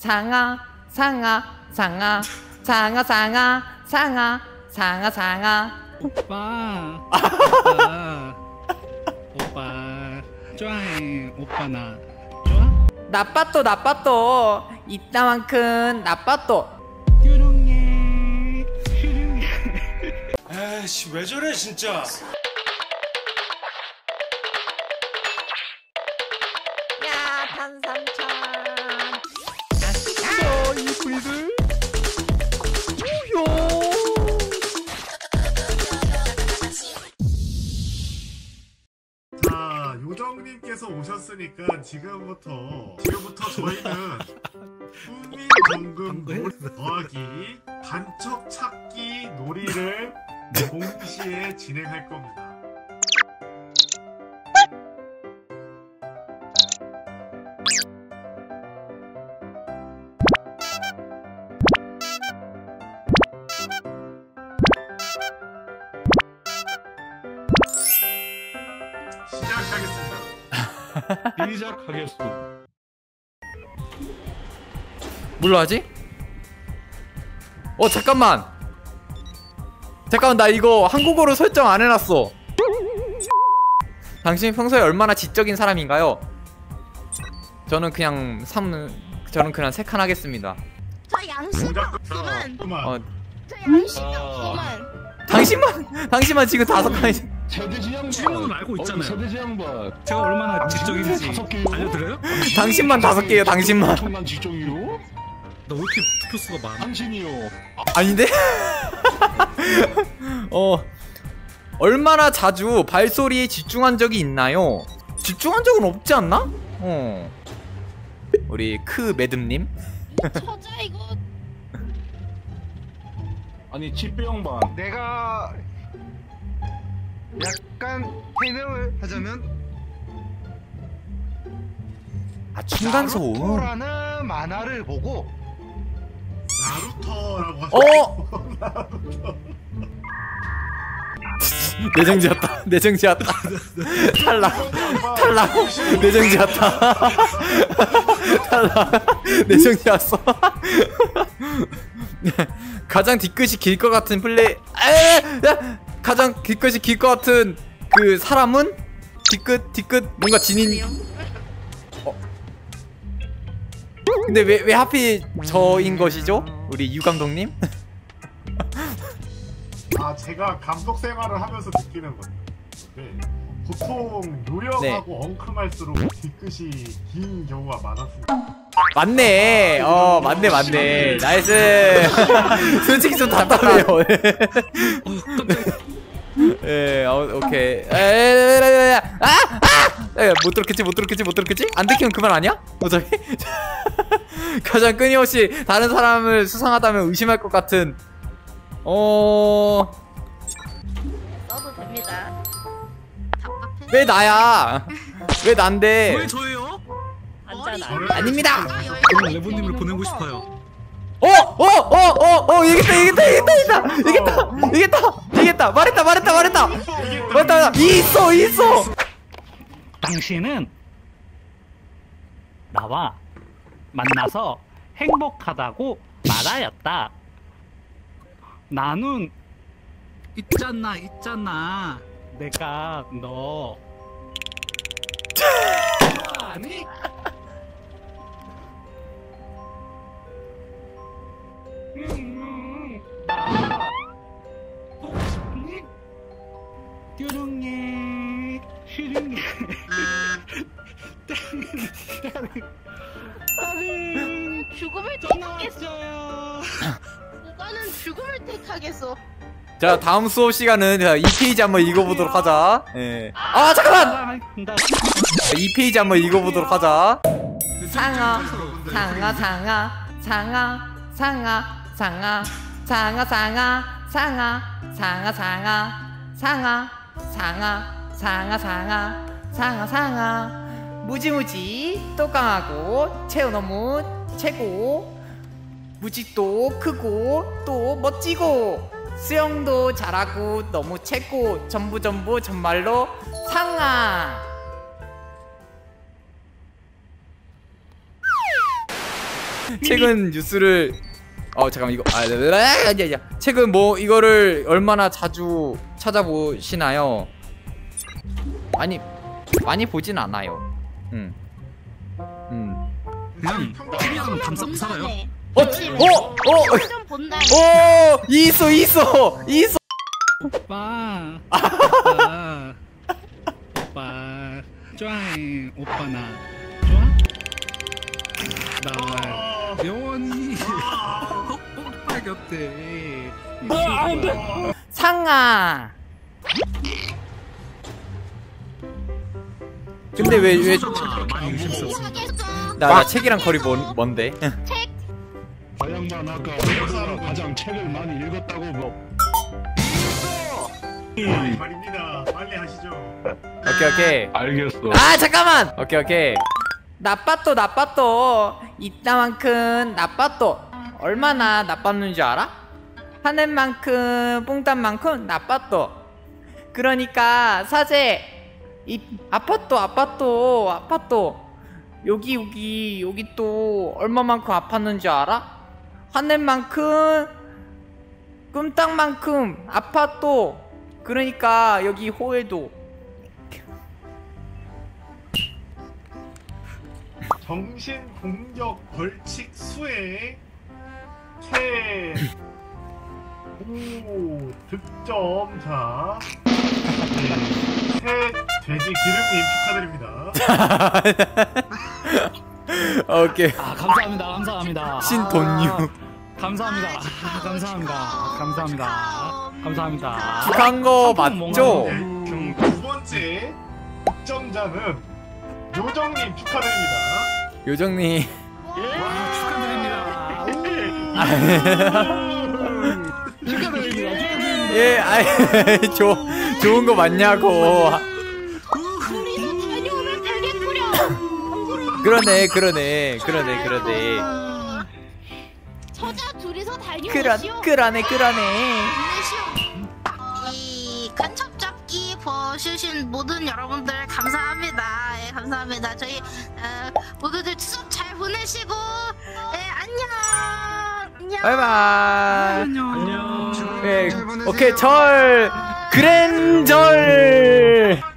상아 상아 상아 상아 상아 상아 상아 상아. 오빠. 오빠 좋아해. 오빠 나 좋아? 나빠또 나빠또 이따만큼 나빠또. 뾰롱해. 뾰롱해. 에이씨 왜 저래 진짜. 야 탄산천. 이 브리들. 자, 요정님께서 오셨으니까 지금부터 저희는 훈민정금 놀이 더하기 단척 찾기 놀이를 동시에 진행할 겁니다. 시작하겠습니다. 뭘로 하지? 잠깐만 나 이거 한국어로 설정 안 해놨어. 당신이 평소에 얼마나 지적인 사람인가요? 저는 그냥 3칸 하겠습니다. 저 양심 없구만. 저 양심 없구만. 당신만 지금 5칸이. 세대지 양반. 질문은 알고 있잖아요. 세대지 양반. 제가 얼마나 지적인지 알려드려요? 당신만 5개요. 당신만. 엄청난 지적이요? 나 왜 이렇게 투표수가 많아? 당신이요. 아닌데? 얼마나 자주 발소리에 집중한 적이 있나요? 집중한 적은 없지 않나? 우리 크 매듭님? 저자 이거 아니 칩배 양반. 내가 약간 해명을 하자면 층간소음. 나루토라는 만화를 보고 나루토라고 하셨어. 내정지였다. 탈락. 내정지였다. 탈락. 내정지였어. 가장 뒤끝이 길 것 같은 플레이. 가장 뒤끝이 길 것 같은 그 사람은 뒤끝 뭔가 진인. 근데 왜 하필 저인 것이죠? 우리 유 감독님? 제가 감독 생활을 하면서 느끼는 건데 보통 요령하고 엉큼할수록 뒤끝이 긴 경우가 많았습니다. 맞네. 맞네. 나이스. 솔직히 좀 답답해요. 예, 오케이. 못 들었겠지? 안 들키면 그만 아니야? 어차피 가장 끊임없이 다른 사람을 수상하다면 의심할 것 같은. 써도 됩니다. 답답해. 왜 나야? 왜 난데? 왜 저예요? 아닙니다. 저는 레보님을 보내고 싶어요. 이겼다. 말했다. 있어. 당신은 나와 만나서 행복하다고 말하였다. 나는 있잖아. 내가 너 아니? 나 보고 싶니? 뾰롱해. 나는 죽음을 택하겠어. 떠나왔어요. 누가는 죽음을 택하겠어. 자, 다음 수업 시간은 2페이지 한번 읽어보도록 하자. 예. 잠깐만! 2페이지 한번 읽어보도록 하자. 상아 무지무지 또 강하고 체오 너무 최고. 무지도 크고 또 멋지고 수영도 잘하고 너무 최고. 전부 정말로 상아. 최근 뉴스를 잠깐만 이거 아니야. 최근 뭐 이거를 얼마나 자주 찾아보시나요? 많이 보진 않아요. 그냥 TV랑 감싸고 살아요. 좀 본다. 있어. 오빠. 오빠. 좋아해. 오빠 나 좋아? 나 영원히 오빠 곁에 있을 거야. 상아. 근데 왜 많이 의심스럽어. 나 책이랑 거리 뭔데? 저 양반 아까 우리나라 가장 책을 많이 읽었다고 뭐. 말입니다. 빨리 하시죠. 오케이. 알겠어. 아 잠깐만. 오케이. 나빠또 이따만큼 나빠또 얼마나 나빴는 줄 알아? 하늘만큼 뽕땀만큼 나빠또. 그러니까 사제 이 아파또 여기 또 얼마만큼 아팠는 줄 알아? 하늘만큼 꿈땅만큼 아파또. 그러니까 여기 호에도 정신 공격 벌칙 수행 최고 득점자 새 돼지 기름님 축하드립니다. 오케이. 아 감사합니다. 신돈유 감사합니다. 축하한 거 맞죠? 네, 두 번째 득점자는 요정님 축하드립니다. 요정님. 축하드립니다. 예, 좋은 거 맞냐고. 둘이서 다녀오면 되겠구려. 그러네. 처자 둘이서 다녀오시오. 그러네. 이 간첩 잡기 보시신 모든 여러분들 감사합니다. 예, 감사합니다. 저희 모두들 추석 잘 보내시고 안녕. 바이바이. 안녕. 예, 오케이, 그랜절.